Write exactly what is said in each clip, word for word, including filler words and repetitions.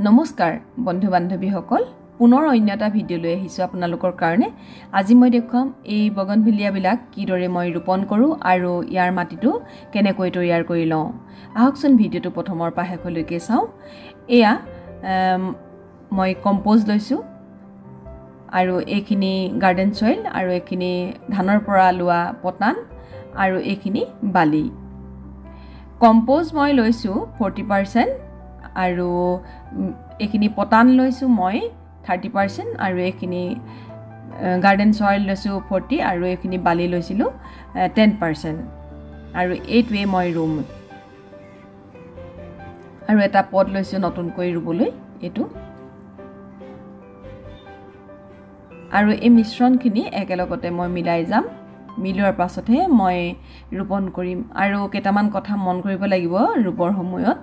নমস্কাৰ বন্ধু বান্ধৱীসকল পুনৰ অন্য এটা ভিডিও লৈ আহিছো আপোনালোকৰ কাৰণে আজি মই দেখুৱাম এই বগনভিলিয়া বিলাক কিদৰে মই ৰোপণ কৰো আৰু ইয়াৰ মাটিটো কেনেকৈ তৈয়াৰ কৰি লওঁ আহকচোন ভিডিওটো প্ৰথমৰ পৰা শেষলৈকে চাওঁ এয়া মই কম্পোজ লৈছো আৰু এইখিনি গাৰ্ডেন সয়েল আৰু এইখিনি ধানৰ পৰা লোৱা পটান আৰু এইখিনি বালি কম্পোজ মই লৈছো forty percent আৰু এইখিনি পটান লৈছো মই thirty percent আৰু এইখিনি গাৰ্ডেন সয়েল লৈছো forty আৰু এইখিনি বালি লৈছিলো ten percent আৰু এইটোৱে মই ৰুম আৰু এটা পট লৈছো নতুনকৈ ৰুবলৈ এটো আৰু এই মিশ্ৰণখিনি একেলগতে মই মিলাই যাম মিলোৱাৰ পাছতহে মই ৰোপণ কৰিম আৰু কেইটামান কথা মন কৰিব লাগিব ৰুবৰ সময়ত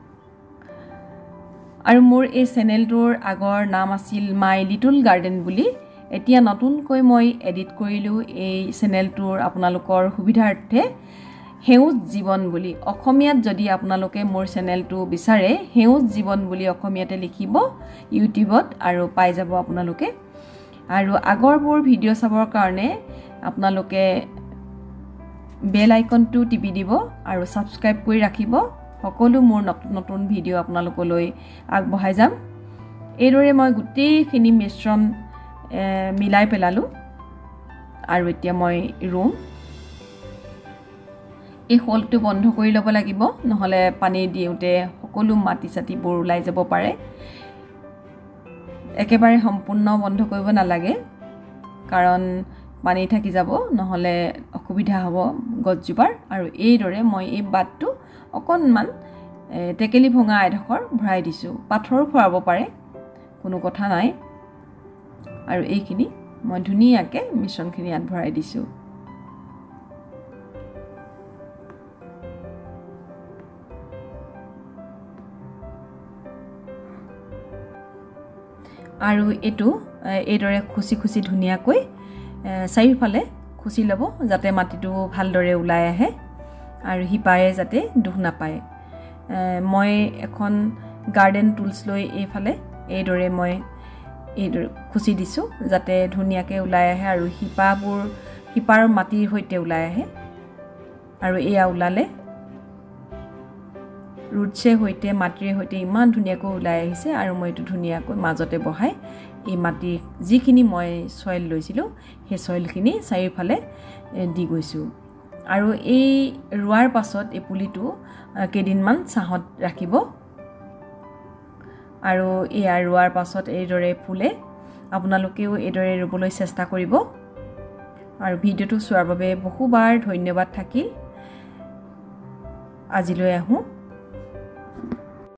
আৰু মোৰ এই চেনেলটোৰ আগৰ নাম আছিল মাই লিটল গাৰ্ডেন বুলি এতিয়া নতুনকৈ মই এডিট কৰিলো এই চেনেলটোৰ আপোনালোকৰ সুবিধাৰ্থে হেউজ জীৱন বুলি অসমীয়াত যদি আপোনালোকে মোৰ চেনেলটো বিচাৰে হেউজ জীৱন বুলি অসমীয়াতে লিখিব ইউটিউবত আৰু পাই যাব আপোনালোকে আৰু আগৰবোৰ ভিডিও চাবৰ কাৰণে আপোনালোকে বেল আইকনটো টিপি দিব আৰু সাবস্ক্ৰাইব কৰি ৰাখিব সকলো মোৰ নতুন নতুন ভিডিও আপোনালোকলৈ আগবঢ়াই যাম এইদৰে মই গোটেইখিনি মিশ্ৰণ মিলাই পেলালো আৰু এতিয়া মই ৰুম এই হোলটো বন্ধ কৰি ল'ব লাগিব নহলে পানী দিওতে সকলো মাটি চাটিবোৰ ওলাই যাব পাৰে একেবাৰে সম্পূৰ্ণ বন্ধ কৰিব নালাগে কাৰণ পানী থাকি যাব নহলে অসুবিধা হ'ব গছজোপাৰ আৰু এইদৰে মই এই বাটটো অকনমান টেকেলি ভঙা এডখৰ ভৰাই দিছো পাথৰো ফৰাব পাৰে কোনো কথা নাই আৰু এইখিনি মই ধুনিয়াকে মিশ্ৰণখিনি আত ভৰাই দিছো আৰু এটো এইদৰে খুচি খুচি ধুনিয়াকৈ চাৰিফালে খুচি লব যাতে মাটিটো ভালদৰে ওলাই আহে আৰু হিপাৰে যাতে দুখ নাপায় মই এখন গাৰ্ডেন টুলস লৈ এইফালে এইদৰে মই এইদৰে খুচি দিছো যাতে ধুনিয়াকৈ ওলাই আহে আৰু হিপাবোৰ হিপাৰ মাটিৰ হৈতে ওলাই আহে আৰু এয়া ওলালে ৰুটছে হৈতে মাটিৰ হৈতে ইমান ধুনিয়াকৈ ওলাই আহিছে আৰু মই এটো ধুনিয়াকৈ মাজতে বহাই এই মাটি যিখিনি মই সয়েল লৈছিলো সেই সয়েলখিনি চাৰিফালে দি গৈছো আৰু এই ৰুৱাৰ পাছত এই পুলিটো কেদিনমান ছাহত ৰাখিব আৰু এই ৰুৱাৰ পাছত এইদৰে ফুলে আপোনালোকেও এইদৰে ৰুবলৈ চেষ্টা কৰিব আৰু ভিডিওটো চোৱাৰ বাবে বহুবাৰ ধন্যবাদ থাকিল আজিলৈ আহো